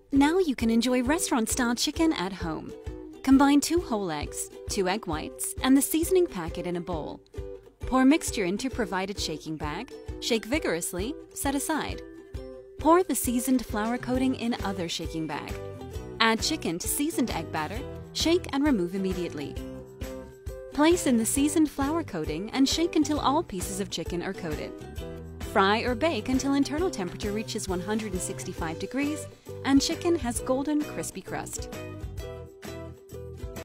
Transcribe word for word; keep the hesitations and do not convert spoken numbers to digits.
Now you can enjoy restaurant-style chicken at home. Combine two whole eggs, two egg whites, and the seasoning packet in a bowl. Pour mixture into provided shaking bag, shake vigorously, set aside. Pour the seasoned flour coating in other shaking bag. Add chicken to seasoned egg batter, shake and remove immediately. Place in the seasoned flour coating and shake until all pieces of chicken are coated. Fry or bake until internal temperature reaches one hundred sixty-five degrees and chicken has golden, crispy crust.